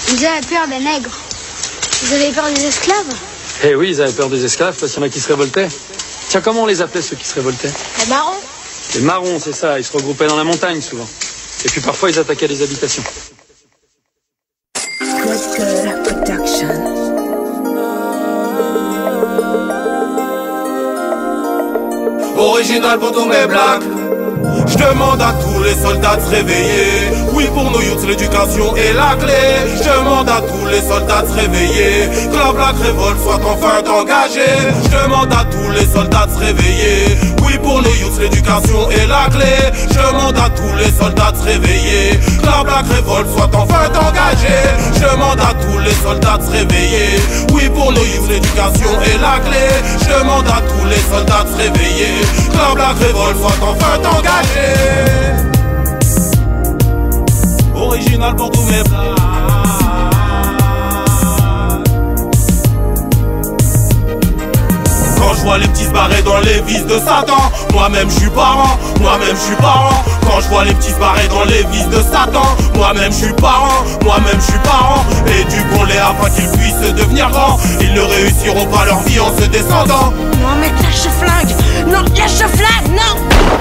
Ils avaient peur des nègres. Ils avaient peur des esclaves. Eh oui, ils avaient peur des esclaves parce qu'il y en a qui se révoltaient. Tiens, comment on les appelait ceux qui se révoltaient? Les marrons. Les marrons, c'est ça. Ils se regroupaient dans la montagne souvent. Et puis parfois, ils attaquaient les habitations. Good production. Original pour tous mes blacks. Je demande à tous les soldats de se réveiller. Oui, pour nos youths, l'éducation est la clé. Je demande à tous les soldats de se réveiller. Que la Black Révolte soit enfin engagée. Je demande à tous les soldats de se réveiller. Oui, pour nos youths, l'éducation est la clé. Je demande à tous les soldats de se réveiller. Que la Black Révolte soit enfin engagée. Je demande à tous les soldats de se réveiller. Oui, pour nos youths, l'éducation est la clé. Je demande à tous les soldats de se réveiller. Que la Black Révolte soit enfin engagée. Original pour tous mes blacks. Quand je vois les petits se barrer dans les vices de Satan, moi-même je suis parent, moi-même je suis parent. Quand je vois les petits se barrer dans les vices de Satan, moi-même je suis parent, moi-même je suis parent. Éduquons-les afin qu'ils puissent devenir grands. Ils ne réussiront pas leur vie en se descendant. Non mais lâche ce flingue. Non, lâche ce flingue, non.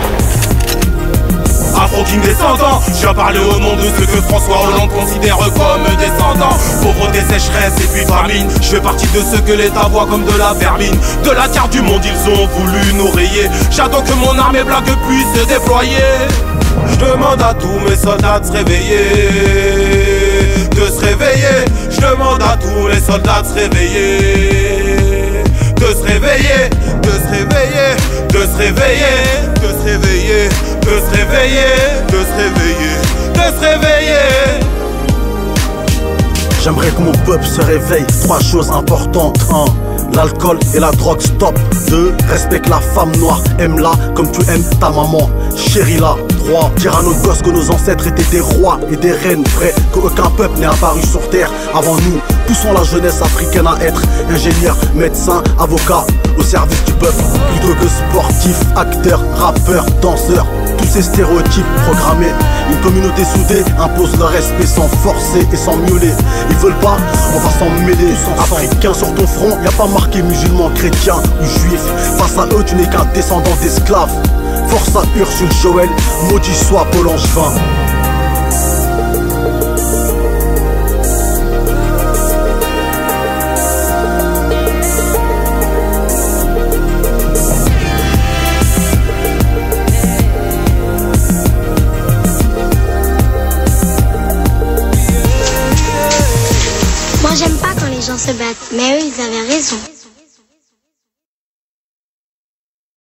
Afro King descendant, je viens parler au nom de ceux que François Hollande considère comme descendants. Pauvreté, sécheresse et puis famine, je fais partie de ceux que l'État voit comme de la vermine. De la carte du monde ils ont voulu nous rayer. J'attends que mon armée black puisse se déployer. Je demande à tous mes soldats de se réveiller. De se réveiller. Je demande à tous les soldats de se réveiller. De se réveiller. De se réveiller. De se réveiller. De se réveiller. De se réveiller, de se réveiller, de se réveiller. J'aimerais que mon peuple se réveille. 3 choses importantes. 1. L'alcool et la drogue, stop. 2. Respecte la femme noire, aime-la comme tu aimes ta maman, chéris-la. 3. Dire à nos gosses que nos ancêtres étaient des rois et des reines, vrai qu'aucun peuple n'est apparu sur terre avant nous. Poussons la jeunesse africaine à être ingénieur, médecin, avocat, au service du peuple, plutôt que sportif, acteur, rappeur, danseur. Tous ces stéréotypes programmés, une communauté soudée impose le respect sans forcer et sans miauler. Ils veulent pas, on va s'en mêler. Africain sur ton front, y a pas marqué musulman, chrétien ou juif. Face à eux, tu n'es qu'un descendant d'esclaves. Force à Ursule Joël, maudit soit Paul Angevin. Moi j'aime pas quand les gens se battent, mais eux ils avaient raison.